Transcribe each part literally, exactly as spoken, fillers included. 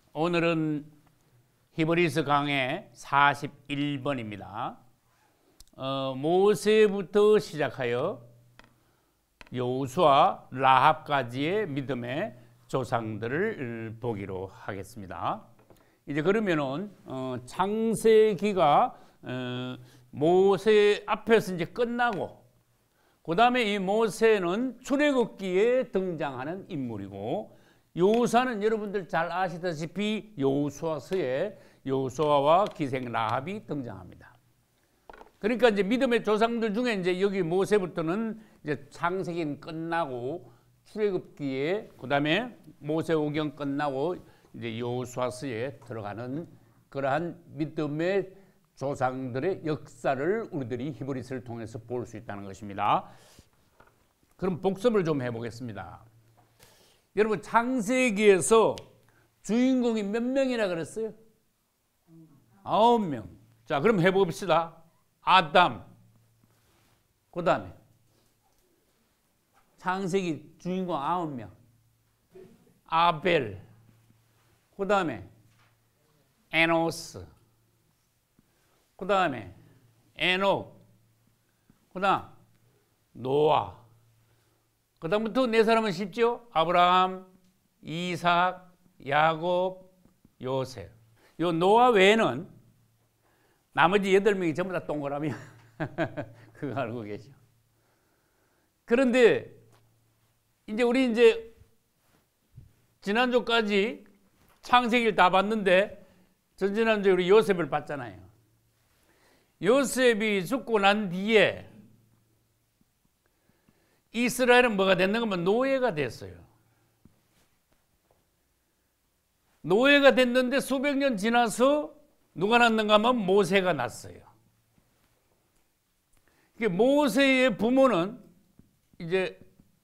오늘은 히브리서 강의 사십일 번입니다. 어, 모세부터 시작하여 여호수아, 라합까지의 믿음의 조상들을 보기로 하겠습니다. 이제 그러면은 어, 창세기가 어, 모세 앞에서 이제 끝나고, 그 다음에 이 모세는 출애굽기에 등장하는 인물이고, 여호수아는 여러분들 잘 아시다시피 여호수아서에 여호수아와 기생 라합이 등장합니다. 그러니까 이제 믿음의 조상들 중에 이제 여기 모세부터는 이제 창세기는 끝나고 출애굽기에, 그다음에 모세오경 끝나고 이제 여호수아서에 들어가는 그러한 믿음의 조상들의 역사를 우리들이 히브리서를 통해서 볼 수 있다는 것입니다. 그럼 복습을 좀 해보겠습니다. 여러분, 창세기에서 주인공이 몇 명이라 그랬어요? 아홉 명. 자, 그럼 해봅시다. 아담, 그 다음에 창세기 주인공 아홉 명. 아벨, 그 다음에 에노스, 그 다음에 에녹, 그 다음 노아. 그 다음부터 네 사람은 쉽죠? 아브라함, 이삭, 야곱, 요셉. 요 노아 외에는 나머지 여덟 명이 전부 다 동그라미. 그거 알고 계죠? 그런데 이제 우리 이제 지난주까지 창세기를 다 봤는데, 전지난주에 우리 요셉을 봤잖아요. 요셉이 죽고 난 뒤에 이스라엘은 뭐가 됐는가 하면 노예가 됐어요. 노예가 됐는데 수백 년 지나서 누가 났는가 하면 모세가 났어요. 모세의 부모는 이제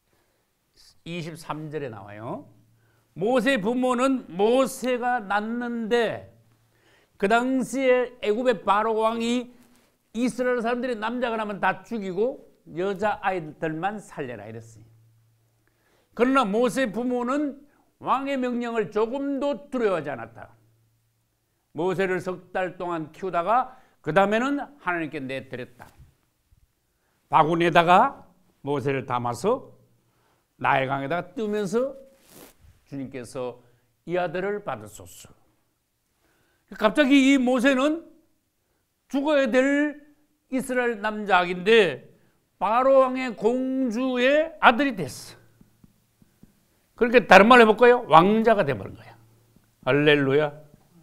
이십삼 절에 나와요. 모세의 부모는 모세가 났는데, 그 당시에 애굽의 바로 왕이 이스라엘 사람들이 남자가 나면 다 죽이고 여자 아이들만 살려라 이랬어요. 그러나 모세의 부모는 왕의 명령을 조금도 두려워하지 않았다. 모세를 석 달 동안 키우다가 그 다음에는 하나님께 내드렸다. 바구니에다가 모세를 담아서 나일강에다가 뜨면서 주님께서 이 아들을 받으소서. 갑자기 이 모세는 죽어야 될 이스라엘 남자인데 바로 왕의 공주의 아들이 됐어. 그러니까 다른 말로 해볼까요? 왕자가 돼버린 거야. 할렐루야.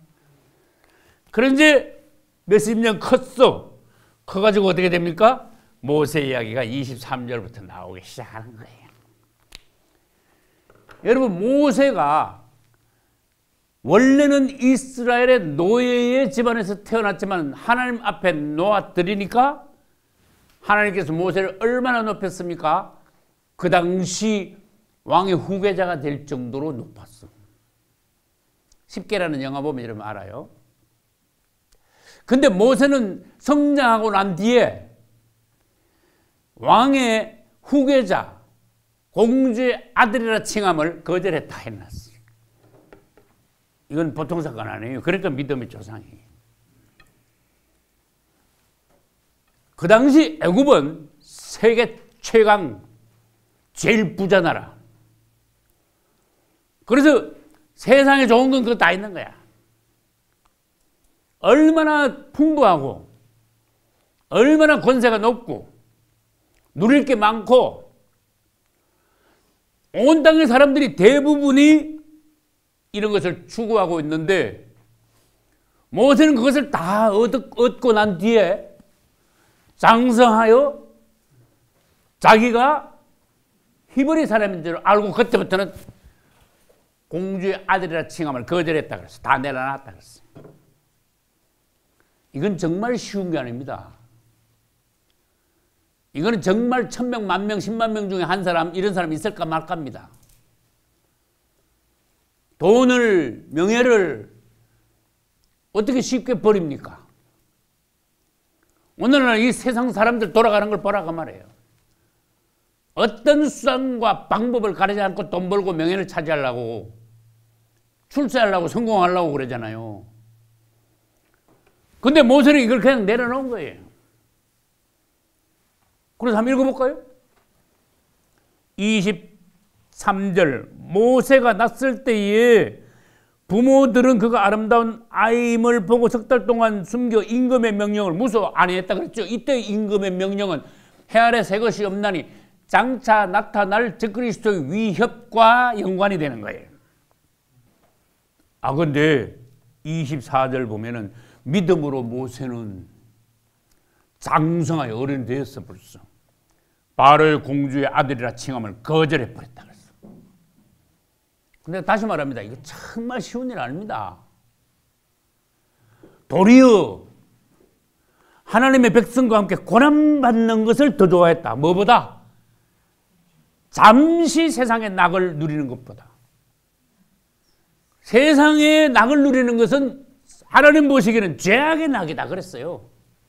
그런데 몇십 년 컸어. 커가지고 어떻게 됩니까? 모세 이야기가 이십삼 절부터 나오기 시작하는 거예요. 여러분, 모세가 원래는 이스라엘의 노예의 집안에서 태어났지만 하나님 앞에 놓아드리니까 하나님께서 모세를 얼마나 높였습니까? 그 당시 왕의 후계자가 될 정도로 높았어. 십계라는 영화 보면 여러분 알아요. 근데 모세는 성장하고 난 뒤에 왕의 후계자, 공주의 아들이라 칭함을 거절했다 해놨어. 이건 보통 사건 아니에요. 그러니까 믿음의 조상이에요. 그 당시 애굽은 세계 최강, 제일 부자 나라. 그래서 세상에 좋은 건 그거 다 있는 거야. 얼마나 풍부하고, 얼마나 권세가 높고, 누릴 게 많고, 온 땅의 사람들이 대부분이 이런 것을 추구하고 있는데, 모세는 그것을 다 얻고 난 뒤에 장성하여 자기가 히브리 사람인 줄 알고 그때부터는 공주의 아들이라 칭함을 거절했다 그랬어. 다 내려놨다 그랬어. 이건 정말 쉬운 게 아닙니다. 이거는 정말 천명, 만명, 십만 명 중에 한 사람, 이런 사람 있을까 말까입니다. 돈을, 명예를 어떻게 쉽게 버립니까? 오늘날 이 세상 사람들 돌아가는 걸 보라고 말해요. 어떤 수단과 방법을 가리지 않고 돈 벌고 명예를 차지하려고 출세하려고 성공하려고 그러잖아요. 근데 모세는 이걸 그냥 내려놓은 거예요. 그래서 한번 읽어볼까요? 이십삼 절 모세가 났을 때에 부모들은 그가 아름다운 아임을 보고 석 달 동안 숨겨 임금의 명령을 무소 안 했다 그랬죠. 이때 임금의 명령은 해 아래 새 것이 없나니 장차 나타날 적그리스도의 위협과 연관이 되는 거예요. 아 근데 이십사 절 보면은 믿음으로 모세는 장성하여 어른이 되었어 벌써. 바로의 공주의 아들이라 칭함을 거절해 버렸다 그랬어. 근데 다시 말합니다. 이거 정말 쉬운 일 아닙니다. 도리어 하나님의 백성과 함께 고난받는 것을 더 좋아했다. 뭐보다? 잠시 세상의 낙을 누리는 것보다. 세상의 낙을 누리는 것은 하나님 보시기에는 죄악의 낙이다 그랬어요.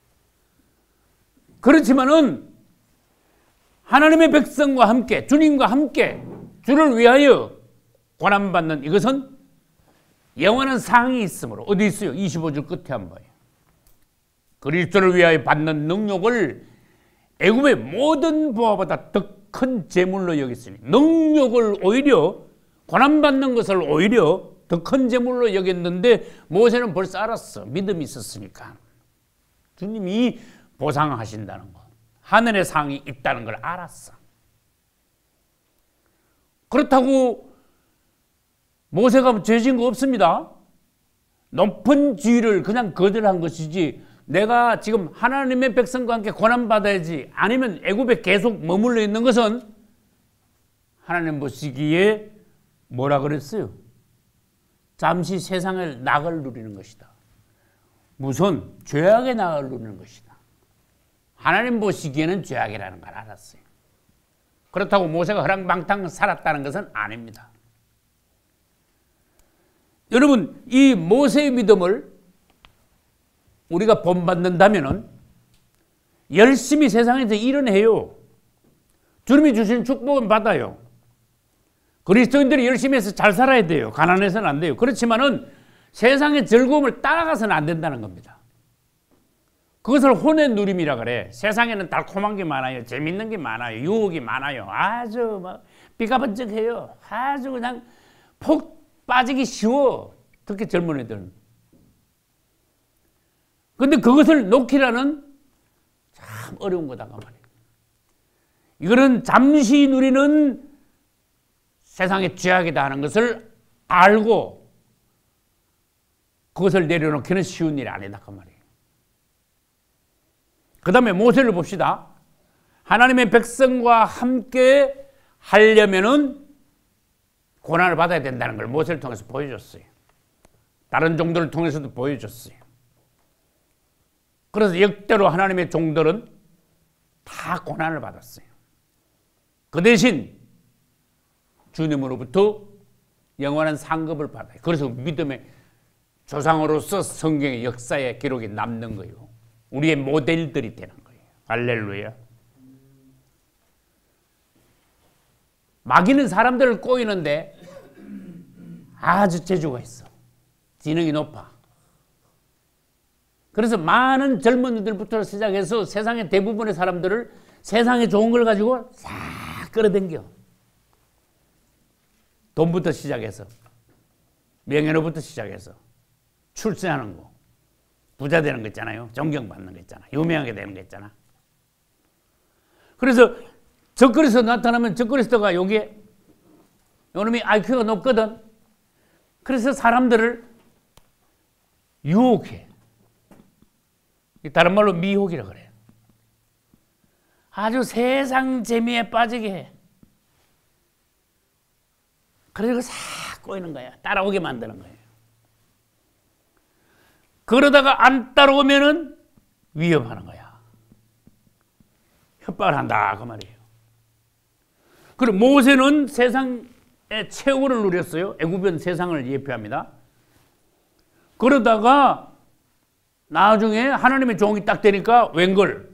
그렇지만은 하나님의 백성과 함께 주님과 함께 주를 위하여 고난받는 이것은 영원한 상이 있으므로 어디 있어요? 이십오 절 끝에 한번 봐요. 그리스도를 위하여 받는 능력을 애굽의 모든 보화보다 더 큰 재물로 여겼으니 능력을 오히려 고난받는 것을 오히려 더 큰 재물로 여겼는데 모세는 벌써 알았어. 믿음이 있었으니까. 주님이 보상하신다는 것. 하늘의 상이 있다는 걸 알았어. 그렇다고 모세가 죄진 거 없습니다. 높은 지위를 그냥 거절한 것이지 내가 지금 하나님의 백성과 함께 고난받아야지 아니면 애굽에 계속 머물러 있는 것은 하나님 보시기에 뭐라 그랬어요? 잠시 세상의 낙을 누리는 것이다. 무슨 죄악의 낙을 누리는 것이다. 하나님 보시기에는 죄악이라는 걸 알았어요. 그렇다고 모세가 허랑방탕 살았다는 것은 아닙니다. 여러분 이 모세의 믿음을 우리가 본받는다면 열심히 세상에서 일은 해요. 주님이 주신 축복은 받아요. 그리스도인들이 열심히 해서 잘 살아야 돼요. 가난해서는 안 돼요. 그렇지만은 세상의 즐거움을 따라가서는 안 된다는 겁니다. 그것을 혼의 누림이라 그래. 세상에는 달콤한 게 많아요. 재밌는 게 많아요. 유혹이 많아요. 아주 막 삐까번쩍해요. 아주 그냥 폭 빠지기 쉬워. 특히 젊은 애들은. 근데 그것을 놓기라는 참 어려운 거다 그 말이에요. 이거는 잠시 누리는 세상의 죄악이다 하는 것을 알고 그것을 내려놓기는 쉬운 일이 아니다 그 말이에요. 그 다음에 모세를 봅시다. 하나님의 백성과 함께 하려면은 고난을 받아야 된다는 걸 모세를 통해서 보여줬어요. 다른 종들을 통해서도 보여줬어요. 그래서 역대로 하나님의 종들은 다 고난을 받았어요. 그 대신 주님으로부터 영원한 상급을 받아요. 그래서 믿음의 조상으로서 성경의 역사의 기록이 남는 거예요. 우리의 모델들이 되는 거예요. 할렐루야. 마귀는 사람들을 꼬이는데 아주 재주가 있어. 지능이 높아. 그래서 많은 젊은이들부터 시작해서 세상의 대부분의 사람들을 세상에 좋은 걸 가지고 싹 끌어당겨. 돈부터 시작해서 명예로부터 시작해서 출세하는 거, 부자 되는 거 있잖아요. 존경받는 거 있잖아. 유명하게 되는 거 있잖아. 그래서 적그리스도 나타나면 적그리스도가 여기에 요놈이 아이큐가 높거든. 그래서 사람들을 유혹해. 다른 말로 미혹이라 그래요. 아주 세상 재미에 빠지게 해. 그리고 싹 꼬이는 거야. 따라오게 만드는 거예요. 그러다가 안 따라오면은 위협하는 거야. 협박을 한다 그 말이에요. 그리고 모세는 세상의 최고를 누렸어요. 애굽은 세상을 예표합니다. 그러다가 나중에 하나님의 종이 딱 되니까 웬걸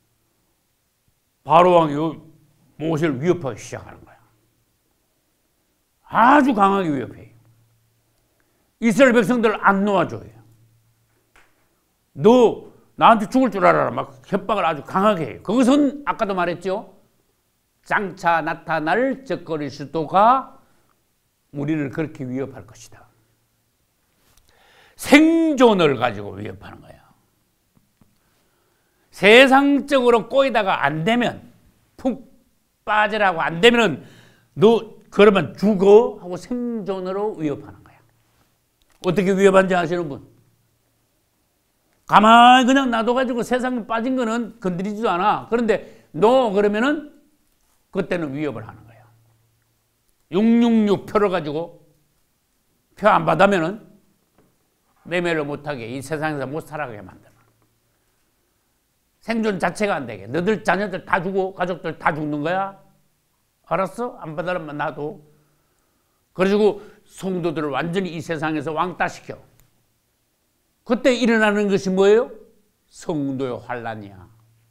바로왕이 모세를 위협하기 시작하는 거야. 아주 강하게 위협해요. 이스라엘 백성들을 안 놓아줘요. 너 나한테 죽을 줄 알아라. 막 협박을 아주 강하게 해요. 그것은 아까도 말했죠. 장차 나타날 저 그리스도가 우리를 그렇게 위협할 것이다. 생존을 가지고 위협하는 거야. 세상적으로 꼬이다가 안 되면, 푹 빠지라고 안 되면은 너 그러면 죽어 하고 생존으로 위협하는 거야. 어떻게 위협한지 아시는 분? 가만히 그냥 놔둬가지고 세상에 빠진 거는 건드리지도 않아. 그런데 너 그러면은 그때는 위협을 하는 거야. 육육육 표를 가지고 표 안 받으면은 매매를 못하게, 이 세상에서 못 살아가게 만드는. 생존 자체가 안 되게. 너들 자녀들 다 죽고 가족들 다 죽는 거야. 알았어? 안 받으면 나도. 그래가지고 성도들을 완전히 이 세상에서 왕따시켜. 그때 일어나는 것이 뭐예요? 성도의 환란이야.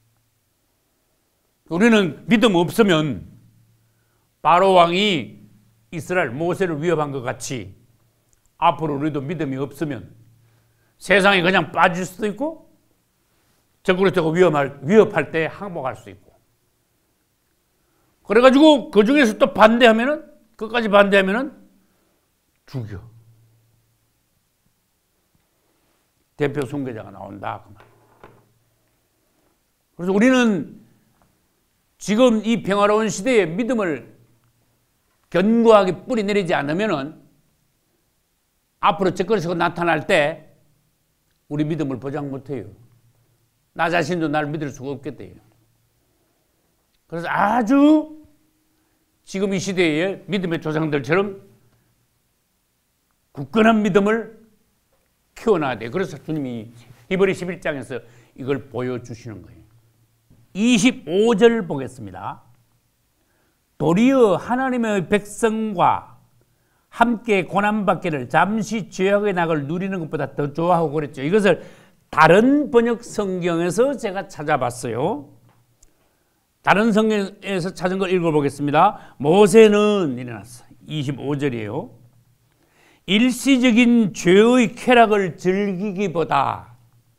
우리는 믿음 없으면 바로 왕이 이스라엘 모세를 위협한 것 같이 앞으로 우리도 믿음이 없으면 세상에 그냥 빠질 수도 있고 적으로 저거 위험할, 위협할 때 항복할 수 있고. 그래가지고 그 중에서 또 반대하면은, 끝까지 반대하면은 죽여. 대표 순교자가 나온다. 그 말. 그래서 우리는 지금 이 평화로운 시대에 믿음을 견고하게 뿌리내리지 않으면은 앞으로 적그리스도가 나타날 때 우리 믿음을 보장 못해요. 나 자신도 날 믿을 수가 없겠대요. 그래서 아주 지금 이 시대에 믿음의 조상들처럼 굳건한 믿음을 키워놔야 돼요. 그래서 주님이 히브리 십일 장에서 이걸 보여주시는 거예요. 이십오 절 보겠습니다. 도리어 하나님의 백성과 함께 고난받기를 잠시 죄악의 낙을 누리는 것보다 더 좋아하고 그랬죠. 이것을 다른 번역 성경에서 제가 찾아봤어요. 다른 성경에서 찾은 걸 읽어보겠습니다. 모세는 일어났어. 이십오 절이에요. 일시적인 죄의 쾌락을 즐기기보다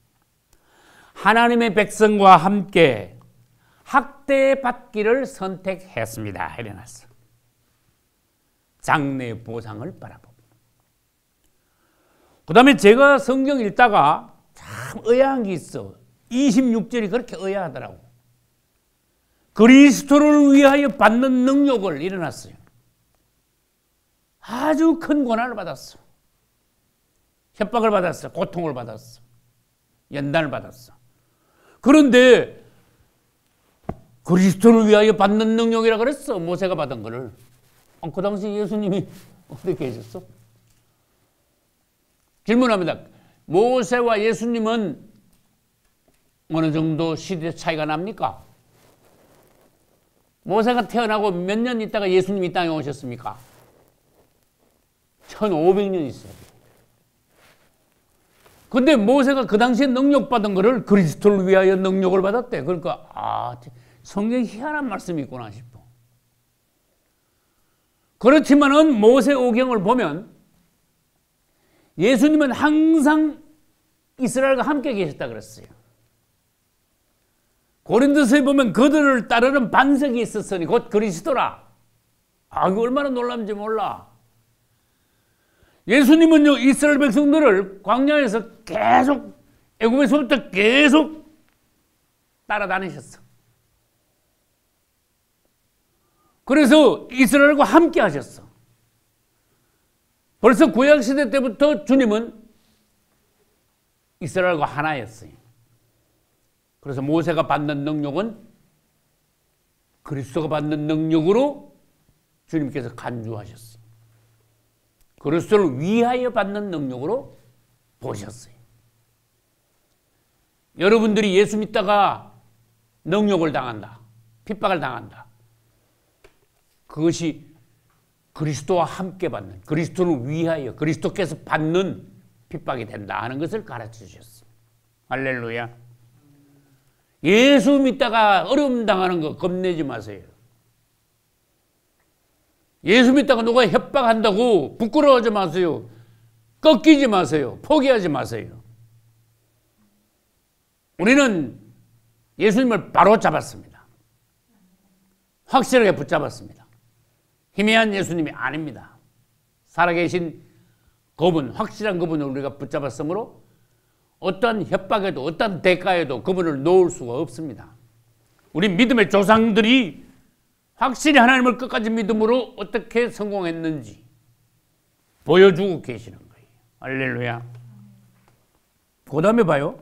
하나님의 백성과 함께 학대받기를 선택했습니다. 일어났어. 장래의 보상을 바라보고. 그 다음에 제가 성경 읽다가 참 의아한 게 있어. 이십육 절이 그렇게 의아하더라고. 그리스도를 위하여 받는 능력을 일어났어요. 아주 큰 고난을 받았어. 협박을 받았어. 고통을 받았어. 연단을 받았어. 그런데 그리스도를 위하여 받는 능력이라 그랬어. 모세가 받은 거를. 그 당시 예수님이 어떻게 계셨어? 질문합니다. 모세와 예수님은 어느 정도 시대 차이가 납니까? 모세가 태어나고 몇 년 있다가 예수님이 이 땅에 오셨습니까? 천오백 년 있어요. 근데 모세가 그 당시에 능력받은 거를 그리스도를 위하여 능력을 받았대. 그러니까 아, 성경에 희한한 말씀이 있구나 싶어. 그렇지만은 모세 오경을 보면 예수님은 항상 이스라엘과 함께 계셨다 그랬어요. 고린도서에 보면 그들을 따르는 반석이 있었으니 곧 그리스도라. 아, 이거 얼마나 놀랍는지 몰라. 예수님은요, 이스라엘 백성들을 광야에서 계속, 애굽에서부터 계속 따라다니셨어. 그래서 이스라엘과 함께 하셨어. 벌써 구약시대 때부터 주님은 이스라엘과 하나였어요. 그래서 모세가 받는 능력은 그리스도가 받는 능력으로 주님께서 간주하셨어요. 그리스도를 위하여 받는 능력으로 보셨어요. 여러분들이 예수 믿다가 능욕을 당한다. 핍박을 당한다. 그것이 그리스도와 함께 받는, 그리스도를 위하여 그리스도께서 받는 핍박이 된다 하는 것을 가르쳐 주셨어요. 할렐루야. 예수 믿다가 어려움 당하는 거 겁내지 마세요. 예수 믿다가 누가 협박한다고 부끄러워하지 마세요. 꺾이지 마세요. 포기하지 마세요. 우리는 예수님을 바로 잡았습니다. 확실하게 붙잡았습니다. 희미한 예수님이 아닙니다. 살아계신 그분, 확실한 그분을 우리가 붙잡았으므로 어떠한 협박에도 어떠한 대가에도 그분을 놓을 수가 없습니다. 우리 믿음의 조상들이 확실히 하나님을 끝까지 믿음으로 어떻게 성공했는지 보여주고 계시는 거예요. 할렐루야. 그 다음에 봐요.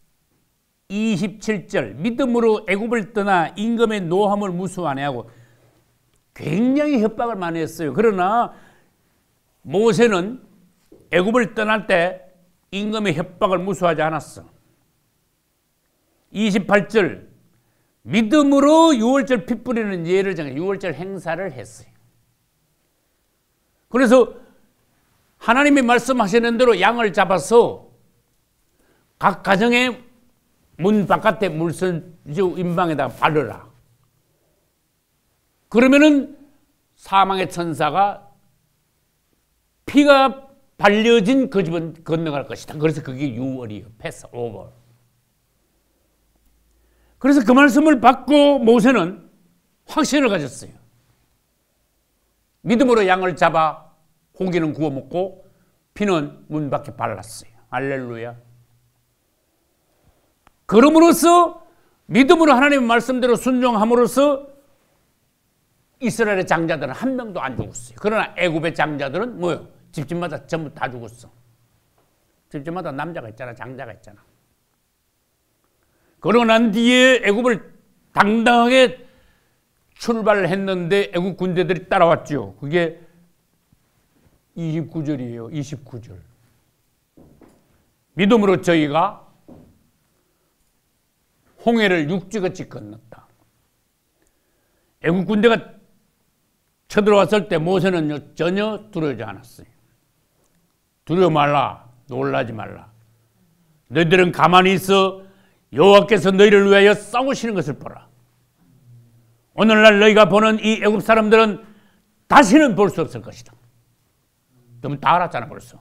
이십칠 절 믿음으로 애굽을 떠나 임금의 노함을 무수 안 하고 굉장히 협박을 많이 했어요. 그러나 모세는 애굽을 떠날 때 임금의 협박을 무수하지 않았어. 이십팔 절 믿음으로 유월절 피 뿌리는 예를 정해 유월절 행사를 했어요. 그래서 하나님이 말씀하시는 대로 양을 잡아서 각 가정의 문 바깥에 물선주 임방에다가 바르라. 그러면은 사망의 천사가 피가 발려진 그 집은 건너갈 것이다. 그래서 그게 유월이에요. 패스오버. 그래서 그 말씀을 받고 모세는 확신을 가졌어요. 믿음으로 양을 잡아 고기는 구워 먹고 피는 문 밖에 발랐어요. 할렐루야. 그럼으로써 믿음으로 하나님의 말씀대로 순종함으로써 이스라엘의 장자들은 한 명도 안 죽었어요. 그러나 애굽의 장자들은 뭐요? 집집마다 전부 다 죽었어. 집집마다 남자가 있잖아, 장자가 있잖아. 그러고 난 뒤에 애굽을 당당하게 출발을 했는데 애굽 군대들이 따라왔죠. 그게 이십구 절이에요. 이십구 절. 믿음으로 저희가 홍해를 육지같이 건넜다. 애굽 군대가 쳐들어왔을 때 모세는 전혀 두려워하지 않았어요. 두려워 말라. 놀라지 말라. 너희들은 가만히 있어 여호와께서 너희를 위하여 싸우시는 것을 보라. 오늘날 너희가 보는 이 애굽 사람들은 다시는 볼 수 없을 것이다. 너무 다 알았잖아 벌써.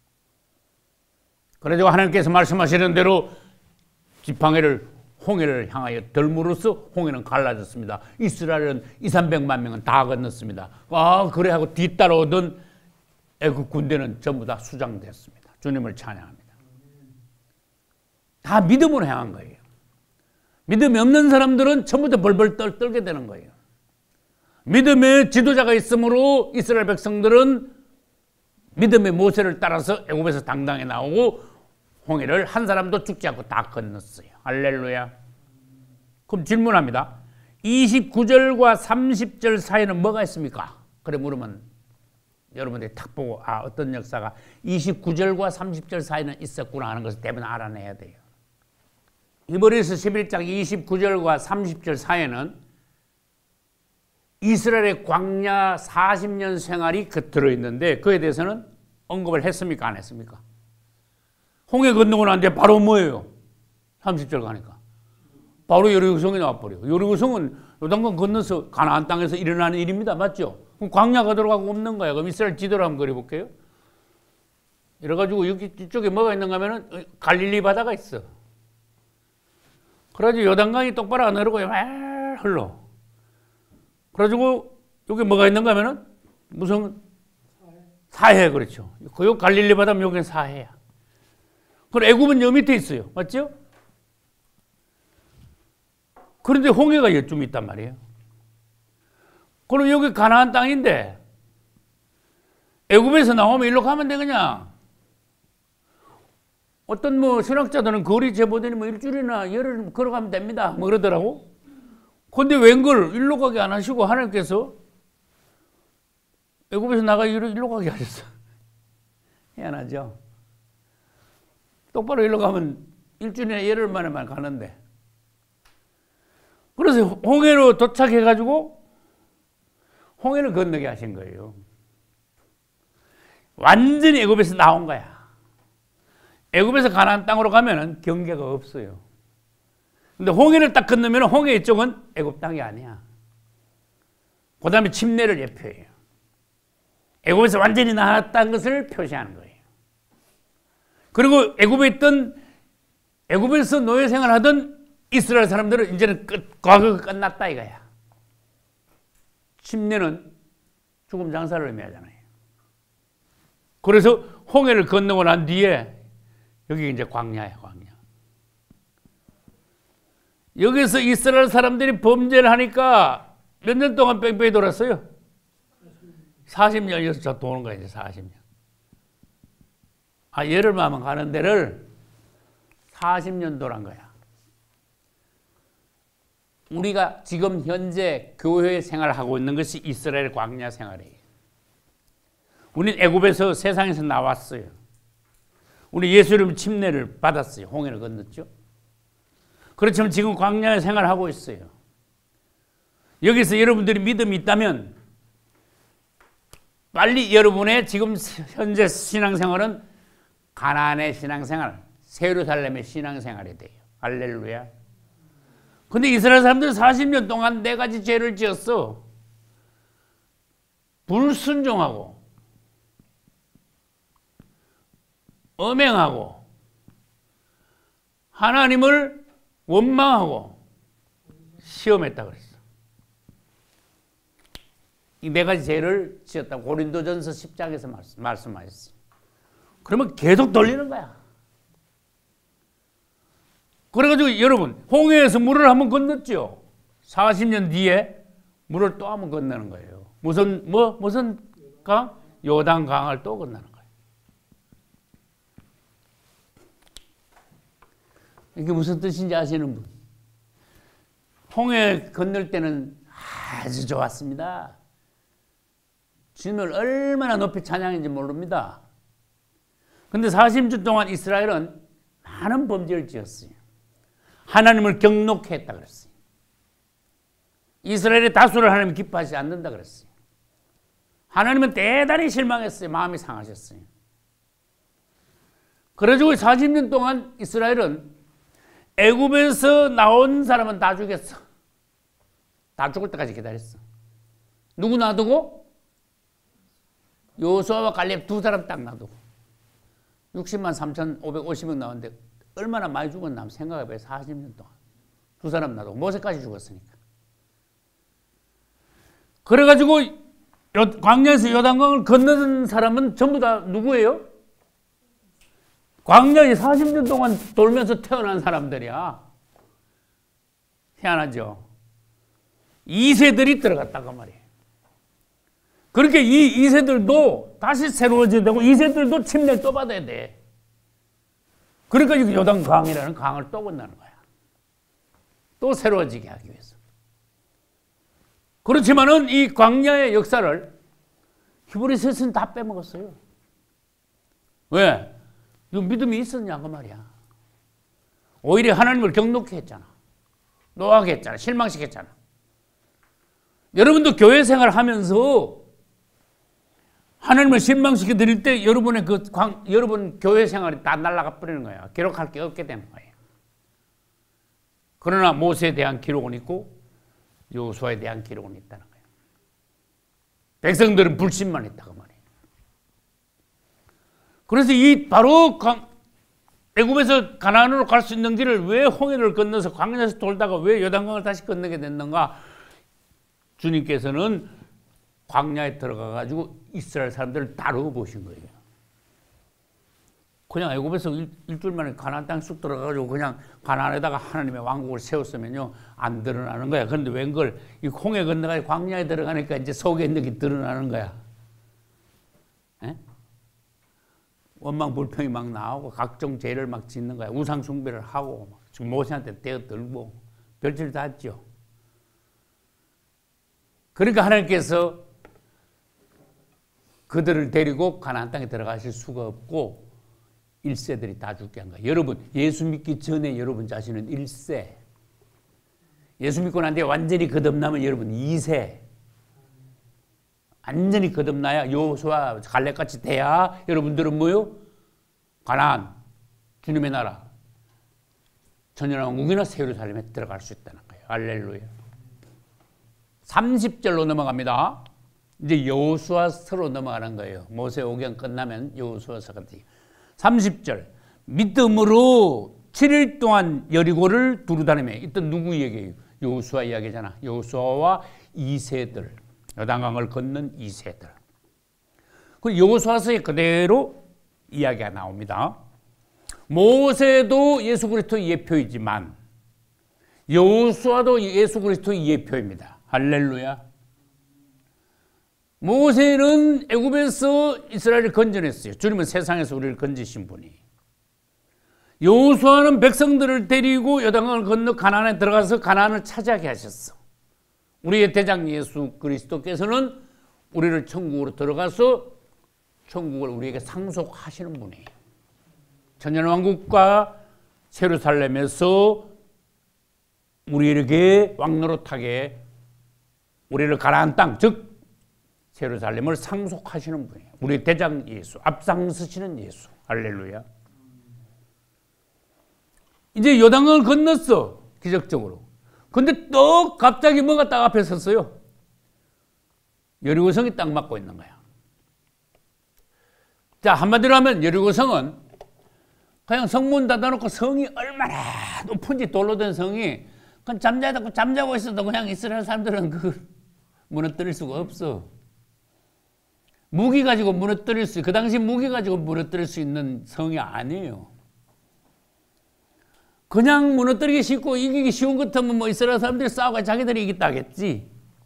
그래서 하나님께서 말씀하시는 대로 지팡이를 홍해를 향하여 덜므로써 홍해는 갈라졌습니다. 이스라엘은 이삼백만 명은 다 건넜습니다. 아 그래 하고 뒤따라오던 애굽 군대는 전부 다 수장됐습니다. 주님을 찬양합니다. 다 믿음으로 향한 거예요. 믿음이 없는 사람들은 처음부터 벌벌 떨, 떨게 되는 거예요. 믿음의 지도자가 있으므로 이스라엘 백성들은 믿음의 모세를 따라서 애굽에서 당당히 나오고 홍해를 한 사람도 죽지 않고 다 건넜어요. 할렐루야. 그럼 질문합니다. 이십구 절과 삼십 절 사이에는 뭐가 있습니까? 그래 물으면 여러분들이 탁 보고 아 어떤 역사가 이십구 절과 삼십 절 사이에는 있었구나 하는 것을 대부분 알아내야 돼요. 히브리서 십일 장 이십구 절과 삼십 절 사이에는 이스라엘의 광야 사십 년 생활이 그 들어있는데 그에 대해서는 언급을 했습니까? 안 했습니까? 홍해 건너고 난 뒤에 바로 뭐예요? 삼십 절 가니까 바로 여리고성이 나와버려요. 여리고성은 요단강 건너서 가나안 땅에서 일어나는 일입니다. 맞죠? 그럼 광야가 들어가고 없는 거야. 그럼 이스라엘 지도를 한번 그려볼게요. 이래가지고 여기 이쪽에 뭐가 있는가 하면은 갈릴리 바다가 있어. 그래가지고 요단강이 똑바로 안 흐르고 막 흘러. 그래가지고 여기 뭐가 있는가 하면은 무슨 사해 그렇죠. 그 갈릴리 바다면 여기는 사해야. 그럼 애굽은 여 밑에 있어요. 맞죠? 그런데 홍해가 이쯤 있단 말이에요. 그럼 여기 가나안 땅인데 애굽에서 나오면 일로 가면 돼 그냥. 어떤 뭐 신학자들은 거리 재보더니 뭐 일주일이나 열흘 걸어가면 됩니다. 뭐 그러더라고. 근데 웬걸 일로 가게 안 하시고 하나님께서 애굽에서 나가 일로, 일로 가게 하셨어. 희한하죠? 똑바로 일로 가면 일주일이나 열흘 만에만 가는데. 그래서 홍해로 도착해가지고 홍해를 건너게 하신 거예요. 완전히 애굽에서 나온 거야. 애굽에서 가나안 땅으로 가면은 경계가 없어요. 근데 홍해를 딱 건너면 홍해 이쪽은 애굽 땅이 아니야. 그 다음에 침례를 예표해요. 애굽에서 완전히 나왔다는 것을 표시하는 거예요. 그리고 애굽에 있던 애굽에서 노예 생활하던 이스라엘 사람들은 이제는 끝, 과거가 끝났다 이거야. 침례는 죽음 장사를 의미하잖아요. 그래서 홍해를 건너고 난 뒤에 여기 이제 광야야, 광야. 여기서 이스라엘 사람들이 범죄를 하니까 몇 년 동안 뺑뺑이 돌았어요? 사십 년이어서 저 도는 거야, 이제 사십 년. 아, 열흘만 가는 데를 사십 년 돌한 거야. 우리가 지금 현재 교회 생활하고 있는 것이 이스라엘 광야 생활이에요. 우리는 애굽에서 세상에서 나왔어요. 우리 예수 이름 침례를 받았어요. 홍해를 건넜죠. 그렇지만 지금 광야에 생활하고 있어요. 여기서 여러분들이 믿음이 있다면 빨리 여러분의 지금 현재 신앙생활은 가나안의 신앙생활, 예루살렘의 신앙생활이 돼요. 할렐루야. 근데 이스라엘 사람들은 사십 년 동안 네 가지 죄를 지었어. 불순종하고 엄행하고 하나님을 원망하고 시험했다 그랬어. 이 네 가지 죄를 지었다고 고린도전서 십 장에서 말씀, 말씀하셨어요. 그러면 계속 돌리는 거야. 그래가지고 여러분 홍해에서 물을 한번 건넜죠. 사십 년 뒤에 물을 또 한번 건너는 거예요. 무슨 뭐 무슨 강? 요단 강을 또 건너는 거예요. 이게 무슨 뜻인지 아시는 분? 홍해 건널 때는 아주 좋았습니다. 주님을 얼마나 높이 찬양했는지 모릅니다. 근데 사십 년 동안 이스라엘은 많은 범죄를 지었어요. 하나님을 경노케 했다 그랬어요. 이스라엘의 다수를 하나님 기뻐하지 않는다 그랬어요. 하나님은 대단히 실망했어요. 마음이 상하셨어요. 그래가지고 사십 년 동안 이스라엘은 애굽에서 나온 사람은 다 죽였어. 다 죽을 때까지 기다렸어. 누구 놔두고? 요수아와 갈렙 두 사람 딱 놔두고. 육십만 삼천오백오십 명 나왔는데 얼마나 많이 죽었나 한번 생각해봐요. 사십 년 동안. 두 사람 놔두고. 모세까지 죽었으니까. 그래가지고 광야에서 요단강을 건너는 사람은 전부 다 누구예요? 광야에 사십 년 동안 돌면서 태어난 사람들이야. 희한하죠? 이 세들이 들어갔다고 말이에요. 그렇게 이 이 세들도 다시 새로워져야 되고 이 세들도 침례를 또 받아야 돼. 그러니까 요단강이라는 강을 또 건너는 거야. 또 새로워지게 하기 위해서. 그렇지만은 이 광야의 역사를 히브리서에서는 다 빼먹었어요. 왜? 믿음이 있었냐 그 말이야. 오히려 하나님을 경노케 했잖아. 노하게 했잖아. 실망시켰잖아. 여러분도 교회 생활하면서 하나님을 실망시켜 드릴 때 여러분의 그 광, 여러분 교회 생활이 다 날아가 버리는 거야. 기록할 게 없게 되는 거예요. 그러나 모세에 대한 기록은 있고 여호수아에 대한 기록은 있다는 거예요. 백성들은 불신만 했다고 말이에요. 그래서 이 바로 강, 애굽에서 가나안으로 갈 수 있는 길을 왜 홍해를 건너서 광야에서 돌다가 왜 요단강을 다시 건너게 됐는가? 주님께서는 광야에 들어가 가지고 이스라엘 사람들을 따로 보신 거예요. 그냥 애굽에서 일, 일주일 만에 가나안 땅에 쑥 들어가 가지고 그냥 가나안에다가 하나님의 왕국을 세웠으면요 안 드러나는 거야. 그런데 웬걸 이 홍해 건너가 광야에 들어가니까 이제 속에 있는 게 드러나는 거야. 에? 원망 불평이 막 나오고 각종 죄를 막 짓는 거야. 우상 숭배를 하고 막 지금 모세한테 떼어들고 별짓을 다 했죠. 그러니까 하나님께서 그들을 데리고 가나안 땅에 들어가실 수가 없고 일 세들이 다 죽게 한 거예요. 여러분 예수 믿기 전에 여러분 자신은 일 세, 예수 믿고 난 뒤에 완전히 거듭나면 여러분 이 세, 완전히 거듭나야 여호수아 갈렙같이 돼야 여러분들은 뭐요? 가나안, 주님의 나라, 천년왕국이나 새 예루살렘에 들어갈 수 있다는 거예요. 할렐루야. 삼십 절로 넘어갑니다. 이제 여호수아서로 넘어가는 거예요. 모세 오경 끝나면 여호수아서가 돼요. 삼십 절. 믿음으로 칠 일 동안 여리고를 두루 다니며 이때 누구 얘기예요? 여호수아 이야기잖아. 여호수아와 이 세들, 요단강을 건넌 이 세들. 그 여호수아서에 그대로 이야기가 나옵니다. 모세도 예수 그리스도의 예표이지만 여호수아도 예수 그리스도의 예표입니다. 할렐루야. 모세는 애굽에서 이스라엘을 건져냈어요. 주님은 세상에서 우리를 건지신 분이. 여호수아는 백성들을 데리고 요단강을 건너 가나안에 들어가서 가나안을 차지하게 하셨어. 우리의 대장 예수 그리스도께서는 우리를 천국으로 들어가서 천국을 우리에게 상속하시는 분이에요. 천년왕국과 예루살렘에서 우리에게 왕노릇하게 우리를 가나안 땅, 즉 예루살렘을 상속하시는 분이에요. 우리의 대장 예수, 앞장서시는 예수. 할렐루야. 이제 요단강을 건넜어. 기적적으로. 근데 또 갑자기 뭐가 딱 앞에 섰어요. 여리고성이 딱 막고 있는 거야. 자, 한마디로 하면 여리고성은 그냥 성문 닫아놓고 성이 얼마나 높은지 돌로 된 성이 그냥 잠자고 잠자고 있어도 그냥 이스라엘 사람들은 그 무너뜨릴 수가 없어. 무기 가지고 무너뜨릴 수, 그 당시 무기 가지고 무너뜨릴 수 있는 성이 아니에요. 그냥 무너뜨리기 쉽고 이기기 쉬운 것 같으면 뭐 이스라엘 사람들이 싸우고 자기들이 이겼다 하겠지.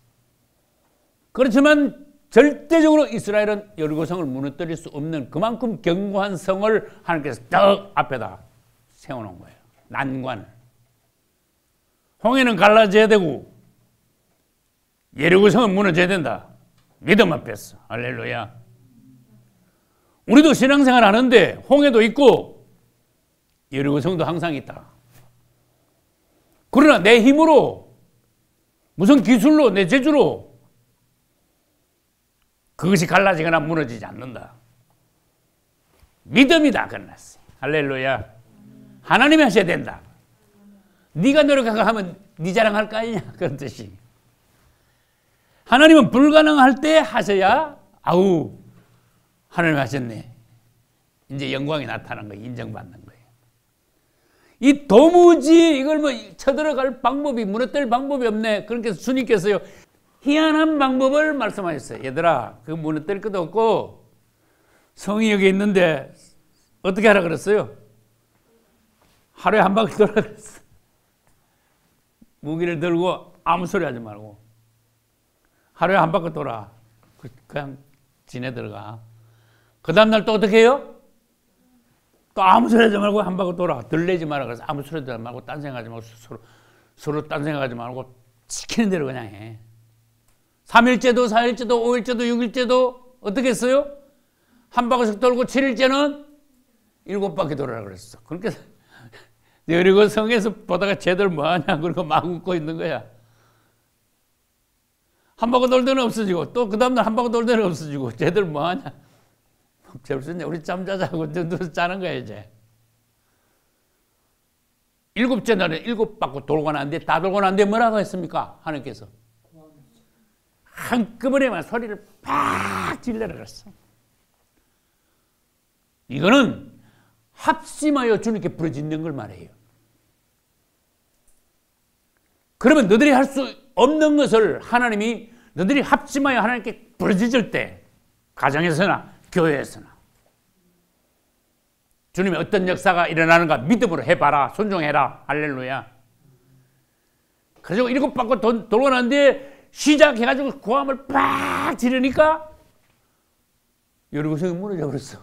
그렇지만 절대적으로 이스라엘은 여리고성을 무너뜨릴 수 없는 그만큼 견고한 성을 하나님께서 딱 앞에다 세워놓은 거예요. 난관을. 홍해는 갈라져야 되고 여리고성은 무너져야 된다. 믿음 앞에서. 할렐루야. 우리도 신앙생활 하는데 홍해도 있고 여리고성도 항상 있다. 그러나 내 힘으로 무슨 기술로 내 재주로 그것이 갈라지거나 무너지지 않는다. 믿음이 다 끝났어요. 할렐루야. 하나님이 하셔야 된다. 네가 노력하고 하면 네 자랑할 거 아니냐 그런 뜻이. 하나님은 불가능할 때 하셔야 아우 하나님 하셨네. 이제 영광이 나타나는 거예요. 인정받는 거예요. 이 도무지 이걸 뭐 쳐들어갈 방법이 무너뜨릴 방법이 없네. 그러니까 주님께서요 희한한 방법을 말씀하셨어요. 얘들아 그 무너뜨릴 것도 없고 성이 여기 있는데 어떻게 하라 그랬어요? 하루에 한 바퀴 돌아 그랬어. 무기를 들고 아무 소리 하지 말고 하루에 한 바퀴 돌아. 그냥 지내 들어가. 그 다음날 또 어떻게 해요? 또 아무 소리 하지 말고 한 바퀴 돌아. 들내지 마라 그래서 아무 소리 하지 말고 딴 생각하지 말고 서로, 서로 딴 생각하지 말고 시키는 대로 그냥 해. 삼 일째도 사 일째도 오 일째도 육 일째도 어떻게 했어요? 한 바퀴씩 돌고 칠 일째는 일곱 바퀴 돌아라 그랬어. 그러니까 여리고 성에서 보다가 쟤들 뭐하냐 그러고 막 웃고 있는 거야. 한 바퀴 돌 때는 없어지고 또 그 다음날 한 바퀴 돌 때는 없어지고 쟤들 뭐하냐. 재밌었네. 우리 잠자자고 누워서 자는 거야 이제. 일곱째 날에 일곱 바퀴 돌고 난데 다 돌고 난데 뭐라고 했습니까? 하나님께서 한꺼번에만 소리를 팍 질러라 그랬어. 이거는 합심하여 주님께 부르짖는 걸 말해요. 그러면 너희들이 할 수 없는 것을 하나님이 너희들이 합심하여 하나님께 부르짖을 때 가정에서나 교회에서나 주님의 어떤 역사가 일어나는가 믿음으로 해봐라. 순종해라. 할렐루야. 그래서 일곱 바퀴 돌고 난 뒤에 시작해가지고 고함을 팍 지르니까 여리고성이 무너져 버렸어.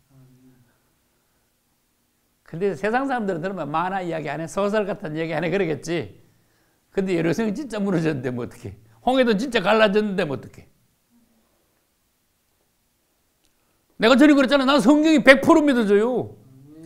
근데 세상 사람들은 들으면 만화 이야기 안 해. 소설 같은 얘기 안 해. 그러겠지. 근데 여리고성이 진짜 무너졌는데 뭐 어떡해. 홍해도 진짜 갈라졌는데 뭐 어떡해. 내가 전에 그랬잖아. 난 성경이 백 퍼센트 믿어져요.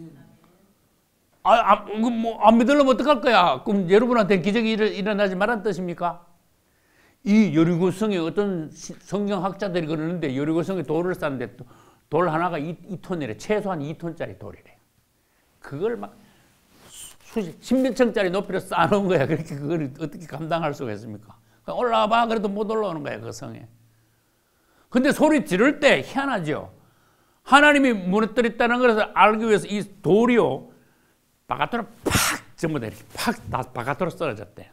아, 아, 뭐, 안 믿으려면 어떡할 거야? 그럼 여러분한테 기적이 일어나지 말란 뜻입니까? 이 여리고성에 어떤 성경학자들이 그러는데 여리고성에 돌을 쌌는데 돌 하나가 이 톤이래. 최소한 이 톤짜리 돌이래. 그걸 막 수십, 십몇 층짜리 높이로 쌓아놓은 거야. 그렇게 그걸 어떻게 감당할 수가 있습니까? 올라와 봐. 그래도 못 올라오는 거야. 그 성에. 근데 소리 지를 때 희한하죠. 하나님이 무너뜨렸다는 것을 알기 위해서 이 돌이요 바깥으로 팍 전부 다 이렇게 팍 다 바깥으로 썰어졌대.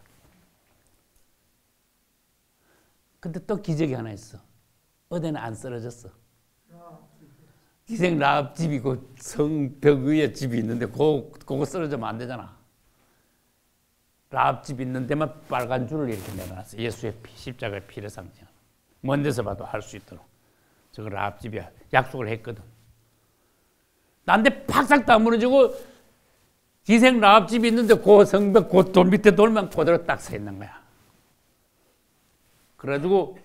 근데 또 기적이 하나 있어. 어디는 안 썰어졌어. 기생 라합 집이 그 성벽 위에 집이 있는데 그거, 그거 썰어지면 안 되잖아. 라합 집 있는 데만 빨간 줄을 이렇게 내려놨어. 예수의 피, 십자가의 피를 상징. 먼 데서 봐도 할 수 있도록. 저거 라합 집이 약속을 했거든. 난데 팍싹 다 무너지고 기생 라합 집이 있는데 그 성벽 그 돌 밑에 돌만 그대로 딱 서 있는 거야. 그래가지고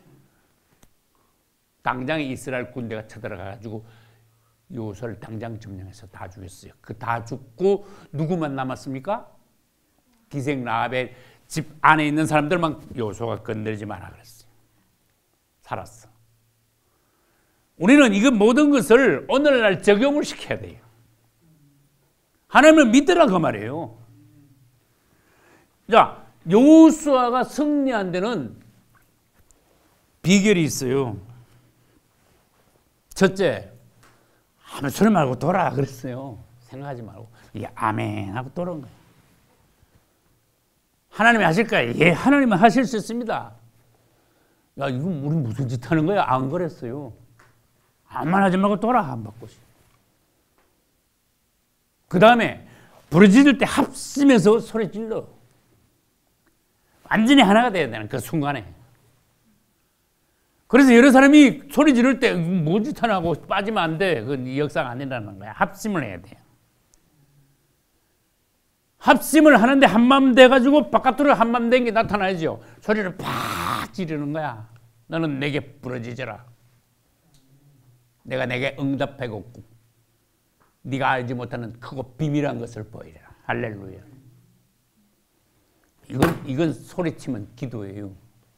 당장 이스라엘 군대가 쳐들어가가지고 요소를 당장 점령해서 다 죽였어요. 그 다 죽고 누구만 남았습니까? 기생 라합의 집 안에 있는 사람들만 요소가 건드리지 마라 그랬어요. 살았어. 우리는 이 모든 것을 오늘날 적용을 시켜야 돼요. 하나님을 믿으라 그 말이에요. 자, 여호수아가 승리한 데는 비결이 있어요. 첫째, 아무 소리 말고 돌아 그랬어요. 생각하지 말고. 예, 아멘 하고 돌아온 거예요. 하나님이 하실까요? 예, 하나님은 하실 수 있습니다. 야, 이건 우리 무슨 짓 하는 거야? 안 그랬어요. 아무 말 하지 말고 돌아 한 바퀴씩. 그 다음에 부르짖을 때 합심해서 소리 질러. 완전히 하나가 돼야 되는 그 순간에. 그래서 여러 사람이 소리 지를 때 뭐 짓 하나 하고 빠지면 안 돼. 그건 역사가 아니라는 거야. 합심을 해야 돼요. 합심을 하는데 한마음 돼가지고 바깥으로 한마음 된 게 나타나야죠. 소리를 팍 지르는 거야. 너는 내게 부르짖어라. 내가 내게 응답하고 네가 알지 못하는 크고 비밀한 것을 보이라. 할렐루야. 이건, 이건 소리치면 기도예요.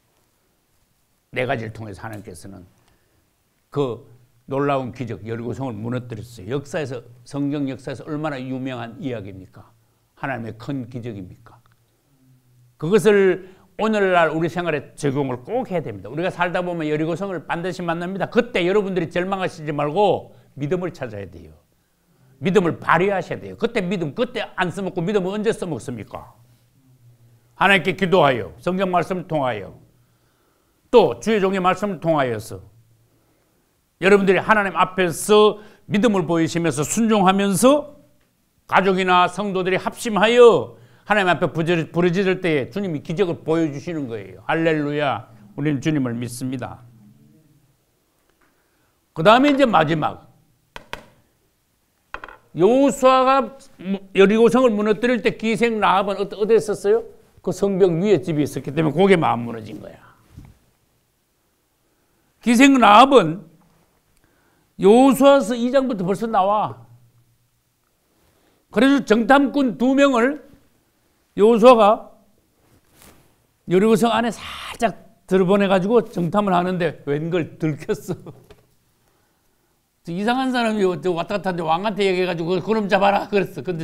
네 가지를 통해서 하나님께서는 그 놀라운 기적 여리고성을 무너뜨렸어요. 역사에서 성경 역사에서 얼마나 유명한 이야기입니까? 하나님의 큰 기적입니까? 그것을 오늘날 우리 생활에 적용을 꼭 해야 됩니다. 우리가 살다 보면 여리고성을 반드시 만납니다. 그때 여러분들이 절망하시지 말고 믿음을 찾아야 돼요. 믿음을 발휘하셔야 돼요. 그때 믿음, 그때 안 써먹고 믿음을 언제 써먹습니까? 하나님께 기도하여 성경 말씀을 통하여 또 주의 종의 말씀을 통하여서 여러분들이 하나님 앞에서 믿음을 보이시면서 순종하면서 가족이나 성도들이 합심하여 하나님 앞에 부르짖을 때에 주님이 기적을 보여주시는 거예요. 할렐루야. 우리는 주님을 믿습니다. 그 다음에 이제 마지막 여호수아가 여리고성을 무너뜨릴 때 기생 라합은 어디에 있었어요? 그 성벽 위에 집이 있었기 때문에 거기에만 안 무너진 거야. 기생 라합은 여호수아서 이 장부터 벌써 나와. 그래서 정탐꾼 두 명을 여호수아가 여리고성 안에 살짝 들어보내가지고 정탐을 하는데 웬걸 들켰어. 이상한 사람이 왔다 갔다 하는데 왕한테 얘기해가지고 그놈 잡아라 그랬어. 근데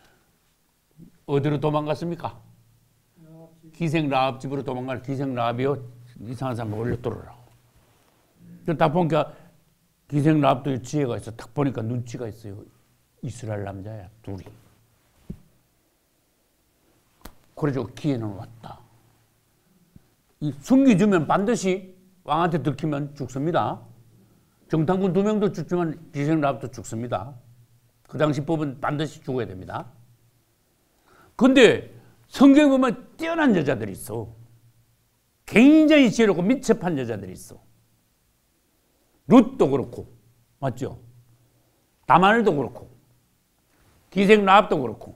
어디로 도망갔습니까? 기생 라합 집으로 도망갈 기생 라합이요. 이상한 사람 올려들어라고. 딱 보니까 기생 라합도 지혜가 있어. 딱 보니까 눈치가 있어요. 이스라엘 남자야 둘이. 그래서 기회는 왔다. 이 숨기주면 반드시 왕한테 들키면 죽습니다. 정탐꾼 두 명도 죽지만 기생 라합도 죽습니다. 그 당시 법은 반드시 죽어야 됩니다. 근데 성경에 보면 뛰어난 여자들이 있어. 굉장히 지혜롭고 민첩한 여자들이 있어. 룻도 그렇고, 맞죠? 다말도 그렇고, 기생 라합도 그렇고.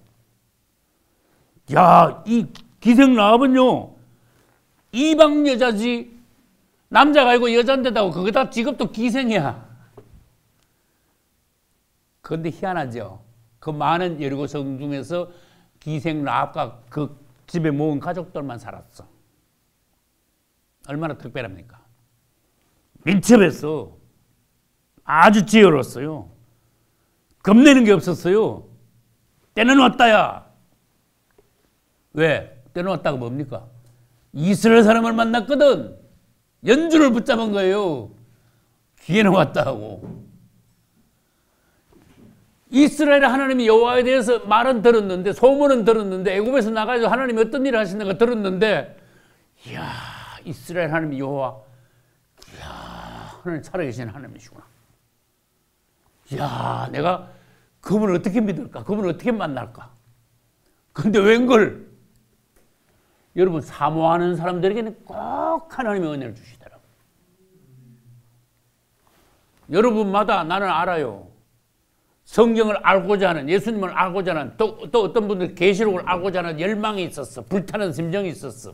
야, 이 기생 라합은요, 이방 여자지, 남자가 아니고 여잔데다고 거기다 직업도 기생이야. 그런데 희한하죠. 그 많은 여리고성 중에서 기생 라합과 그 집에 모은 가족들만 살았어. 얼마나 특별합니까? 민첩했어. 아주 지혜로웠어요. 겁내는 게 없었어요. 때는 왔다야. 왜? 때는 왔다가 뭡니까? 이스라엘 사람을 만났거든. 연주를 붙잡은 거예요. 기회는 왔다 하고. 이스라엘 하나님이 여호와에 대해서 말은 들었는데, 소문은 들었는데, 애굽에서 나가서 하나님이 어떤 일을 하시는가 들었는데, 이야, 이스라엘 하나님이 여호와, 이야, 하나님 살아계신 하나님이시구나. 이야, 내가 그분을 어떻게 믿을까? 그분을 어떻게 만날까? 근데 웬걸? 여러분, 사모하는 사람들에게는 꼭 하나님의 은혜를 주시더라고요. 여러분마다 나는 알아요. 성경을 알고자 하는, 예수님을 알고자 하는, 또, 또 어떤 분들 계시록을 알고자 하는 열망이 있었어. 불타는 심정이 있었어.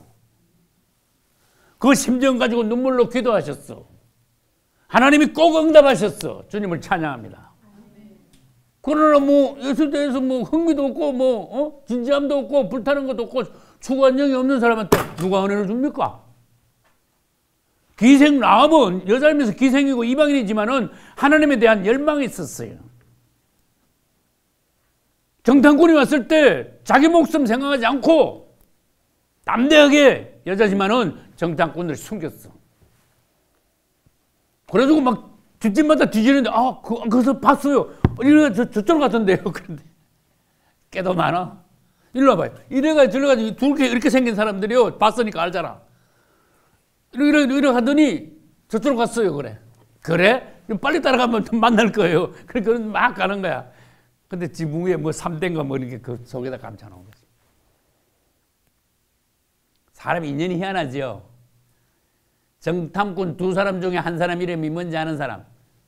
그 심정 가지고 눈물로 기도하셨어. 하나님이 꼭 응답하셨어. 주님을 찬양합니다. 그러나 뭐 예수에 대해서 뭐 흥미도 없고 뭐 어? 진지함도 없고 불타는 것도 없고 주관령이 없는 사람한테 누가 은혜를 줍니까? 기생 라합은 여자이면서 기생이고 이방인이지만은 하나님에 대한 열망이 있었어요. 정탐꾼이 왔을 때 자기 목숨 생각하지 않고 담대하게, 여자지만은 정탐꾼을 숨겼어. 그래가지고 막 뒷집마다 뒤지는데, 아, 그, 그래서 봤어요. 이래, 저, 저쪽 같은데요. 그런데 깨도 많아. 일로 와봐요. 이래가지고 저래가지고 둘게 이렇게 생긴 사람들이요. 봤으니까 알잖아. 이래, 이래, 이래 하더니 저쪽으로 갔어요. 그래. 그래? 빨리 따라가면 만날 거예요. 그러니까 막 가는 거야. 근데 지붕 위에 뭐 삼대인가 뭐 이렇게 그 속에다 감춰놓은 거지. 사람 인연이 희한하죠. 정탐꾼 두 사람 중에 한 사람 이름이 뭔지 아는 사람?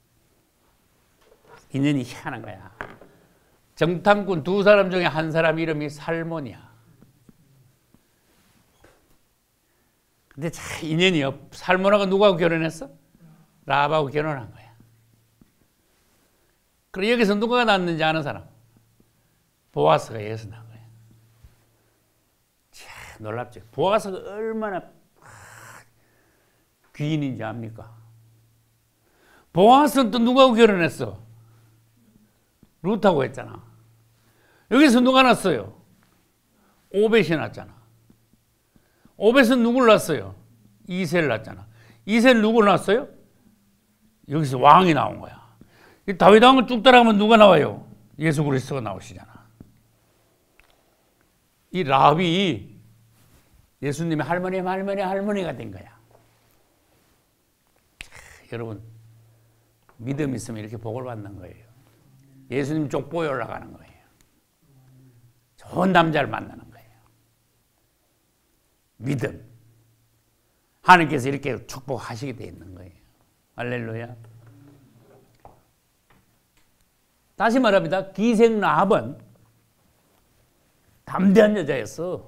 인연이 희한한 거야. 정탐꾼 두 사람 중에 한 사람 이름이 살몬이야. 근데 참 인연이요. 살몬하고 누구하고 결혼했어? 라합하고 결혼한 거야. 그리고 여기서 누가 낳았는지 아는 사람? 보아스가 여기서 낳은 거야. 참 놀랍죠. 보아스가 얼마나 귀인인지 압니까? 보아스는 또 누구하고 결혼했어? 룻하고 했잖아. 여기서 누가 낳았어요? 오벳이 낳았잖아. 오벳은 누굴 낳았어요? 이새를 낳았잖아. 이새는 누굴 낳았어요? 여기서 왕이 나온 거야. 이 다윗 왕을 쭉 따라가면 누가 나와요? 예수 그리스도가 나오시잖아. 이 라합이 예수님의 할머니, 할머니, 할머니가 된 거야. 여러분, 믿음 있으면 이렇게 복을 받는 거예요. 예수님 족보에 올라가는 거예요. 좋은 남자를 만나는 거예요. 믿음. 하나님께서 이렇게 축복하시게 돼 있는 거예요. 할렐루야. 다시 말합니다. 기생 라합은 담대한 여자였어.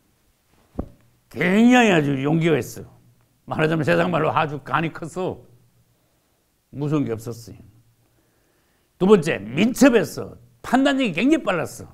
굉장히 아주 용기가 있어. 말하자면 세상 말로 아주 간이 컸어. 무서운 게 없었어요. 두 번째, 민첩했어. 판단력이 굉장히 빨랐어.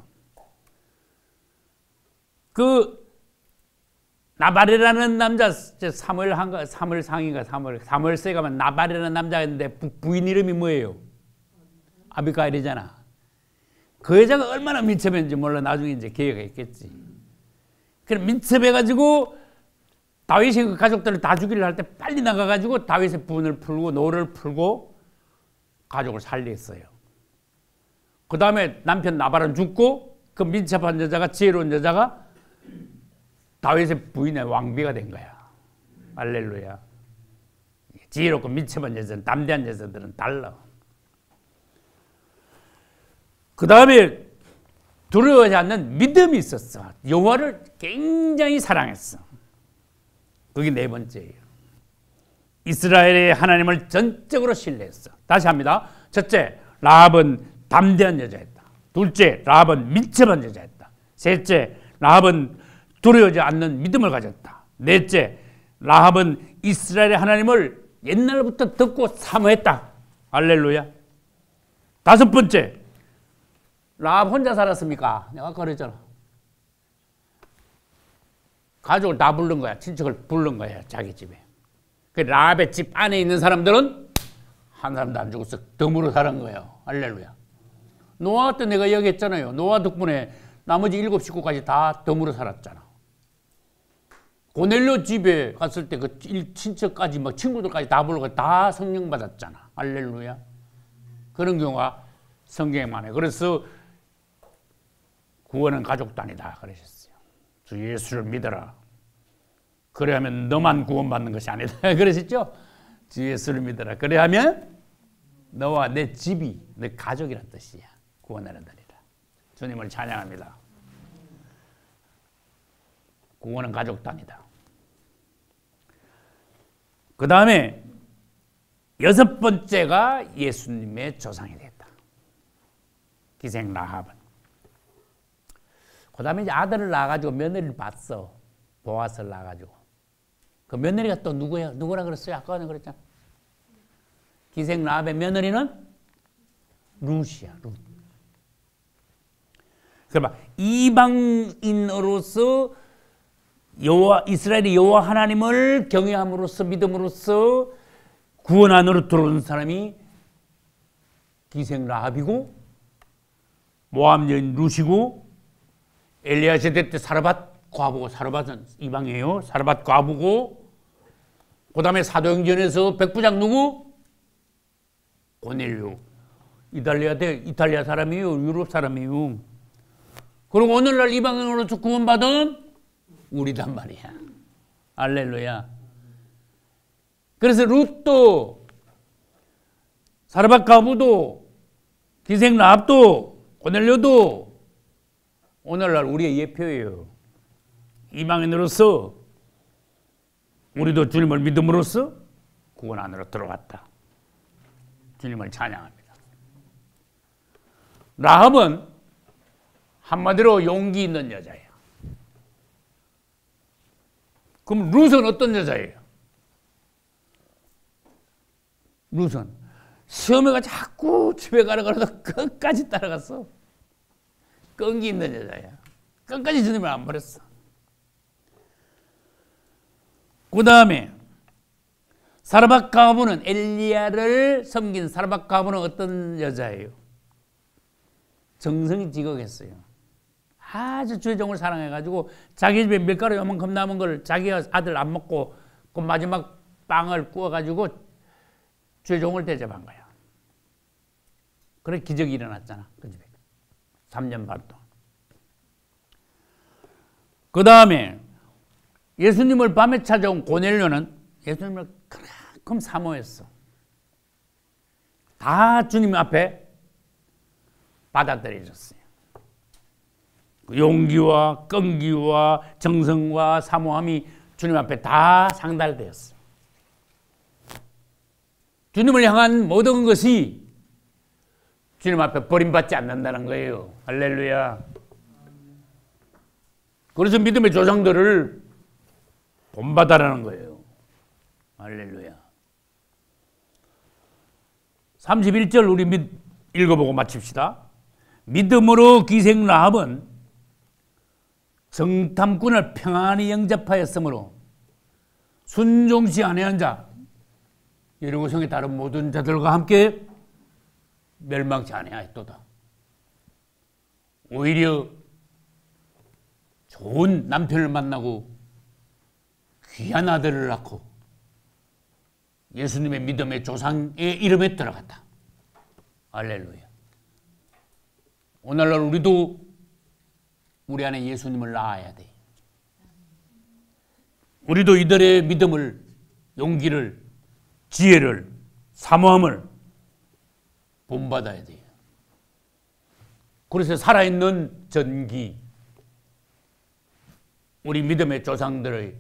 그 나발이라는 남자, 사무엘 한가, 사무엘 상인가, 사무엘, 사무엘세가만 나발이라는 남자가 있는데 부인 이름이 뭐예요? 아비가일이잖아. 그 여자가 얼마나 민첩했는지 몰라. 나중에 이제 기회가 있겠지. 그럼 민첩해가지고 다윗이 그 가족들을 다 죽이려 할 때 빨리 나가가지고 다윗의 분을 풀고 노를 풀고 가족을 살렸어요. 그 다음에 남편 나발은 죽고 그 민첩한 여자가, 지혜로운 여자가 다윗의 부인의 왕비가 된 거야. 할렐루야. 지혜롭고 민첩한 여자는, 담대한 여자들은 달라. 그 다음에 두려워하지 않는 믿음이 있었어. 여호와를 굉장히 사랑했어. 그게 네 번째예요. 이스라엘의 하나님을 전적으로 신뢰했어. 다시 합니다. 첫째, 라합은 담대한 여자였다. 둘째, 라합은 민첩한 여자였다. 셋째, 라합은 두려워하지 않는 믿음을 가졌다. 넷째, 라합은 이스라엘의 하나님을 옛날부터 듣고 사모했다. 할렐루야. 다섯 번째, 라합 혼자 살았습니까? 내가 아까 그랬잖아. 가족을 다 부른 거야. 친척을 부른 거야. 자기 집에. 그 라합의 집 안에 있는 사람들은 한 사람도 안 죽었어. 덤으로 살은 거예요. 할렐루야. 노아 때 내가 이야기했잖아요. 노아 덕분에 나머지 일곱 식구까지 다 덤으로 살았잖아. 고넬료 집에 갔을 때 그 친척까지 막 친구들까지 다 부르고 다 성령 받았잖아. 할렐루야. 그런 경우가 성경에 많아요. 그래서 구원은 가족 단위다 그러셨어요. 주 예수를 믿어라. 그래야면 너만 구원받는 것이 아니다 그러셨죠? 주 예수를 믿어라. 그래야면 너와 내 집이 내 가족이란 뜻이야. 구원하는 단위다. 주님을 찬양합니다. 구원은 가족 단위다. 그 다음에 여섯 번째가 예수님의 조상이 됐다. 기생 라합은. 그 다음에 이제 아들을 낳아가지고 며느리를 봤어. 보아스를 낳아가지고. 그 며느리가 또 누구야? 누구라 그랬어요? 아까는 그랬잖아. 기생 라합의 며느리는 룻이야. 룻. 그러면 이방인으로서 여호와 이스라엘의 여호와 하나님을 경외함으로써 믿음으로써 구원 안으로 들어온 사람이 기생 라합이고 모압 여인 룻이고 엘리야 시대 때 사르밧 과부고 사르밧은 이방이에요. 사르밧 과부고 그 다음에 사도행전에서 백부장 누구? 고넬료. 이탈리아 대 이탈리아 사람이에요. 유럽 사람이에요. 그리고 오늘날 이방인으로서 구원받은 우리단 말이야. 할렐루야. 그래서 룻도 사르밧 과부도 기생 라합도 고넬료도 오늘날 우리의 예표예요. 이방인으로서 우리도 주님을 믿음으로써 구원 안으로 들어갔다. 주님을 찬양합니다. 라합은 한마디로 용기 있는 여자예요. 그럼 룻은 어떤 여자예요? 룻은 시어머니가 자꾸 집에 가라 그러다 끝까지 따라갔어. 끈기 있는 여자야. 끝까지 주님을 안 버렸어. 그 다음에 사르밧 과부는 엘리야를 섬긴 사르밧 과부는 어떤 여자예요? 정성이 지극했어요. 아주 주의 종을 사랑해가지고 자기 집에 밀가루 요만큼 남은 걸 자기 아들 안 먹고 그 마지막 빵을 구워가지고 주의 종을 대접한 거야. 그래 기적이 일어났잖아. 그 집에. 삼 년 반 동안. 그 다음에 예수님을 밤에 찾아온 고넬료는 예수님을 그만큼 사모했어. 다 주님 앞에 받아들여졌어요. 용기와 끈기와 정성과 사모함이 주님 앞에 다 상달되었어. 주님을 향한 모든 것이 주님 앞에 버림받지 않는다는 거예요. 할렐루야. 그래서 믿음의 조상들을 본받아라는 거예요. 할렐루야. 삼십일 절 우리 믿, 읽어보고 마칩시다. 믿음으로 기생 라합은 정탐꾼을 평안히 영접하였으므로 순종시 아니한 자 여리고성의 다른 모든 자들과 함께 멸망치 아니하였도다. 오히려 좋은 남편을 만나고 귀한 아들을 낳고 예수님의 믿음의 조상의 이름에 들어갔다. 할렐루야. 오늘날 우리도 우리 안에 예수님을 낳아야 돼. 우리도 이들의 믿음을, 용기를, 지혜를, 사모함을 본받아야 돼요. 그래서 살아있는 전기, 우리 믿음의 조상들의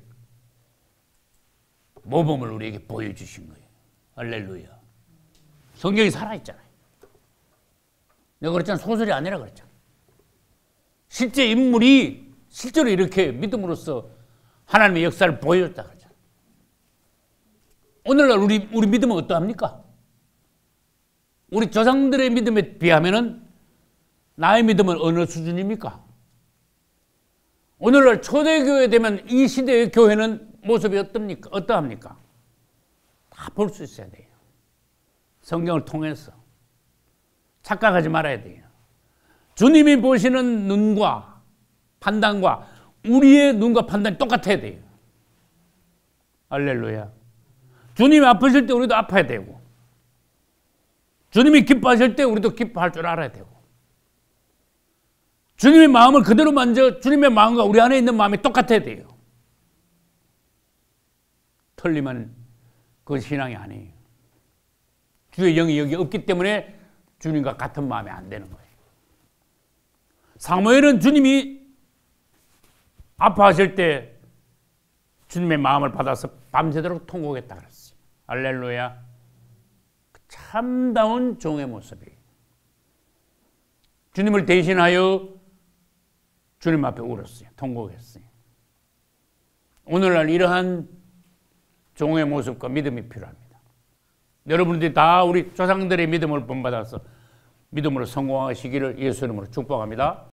모범을 우리에게 보여주신 거예요. 할렐루야. 성경이 살아있잖아요. 내가 그랬잖아. 소설이 아니라 그랬잖아. 실제 인물이 실제로 이렇게 믿음으로써 하나님의 역사를 보여줬다 그랬잖아. 오늘날 우리, 우리 믿음은 어떠합니까? 우리 조상들의 믿음에 비하면은 나의 믿음은 어느 수준입니까? 오늘날 초대교회 되면 이 시대의 교회는 모습이 어떻습니까? 어떠합니까? 다 볼 수 있어야 돼요. 성경을 통해서. 착각하지 말아야 돼요. 주님이 보시는 눈과 판단과 우리의 눈과 판단이 똑같아야 돼요. 할렐루야. 주님이 아프실 때 우리도 아파야 되고 주님이 기뻐하실 때 우리도 기뻐할 줄 알아야 되고, 주님의 마음을 그대로 만져 주님의 마음과 우리 안에 있는 마음이 똑같아야 돼요. 틀리면 그건 신앙이 아니에요. 주의 영이 여기 없기 때문에 주님과 같은 마음이 안 되는 거예요. 사무엘은 주님이 아파하실 때 주님의 마음을 받아서 밤새도록 통곡했다 그랬어요. 할렐루야. 참다운 종의 모습이에요. 주님을 대신하여 주님 앞에 울었어요. 통곡했어요. 오늘날 이러한 종의 모습과 믿음이 필요합니다. 여러분들이 다 우리 조상들의 믿음을 본받아서 믿음으로 성공하시기를 예수 이름으로 축복합니다.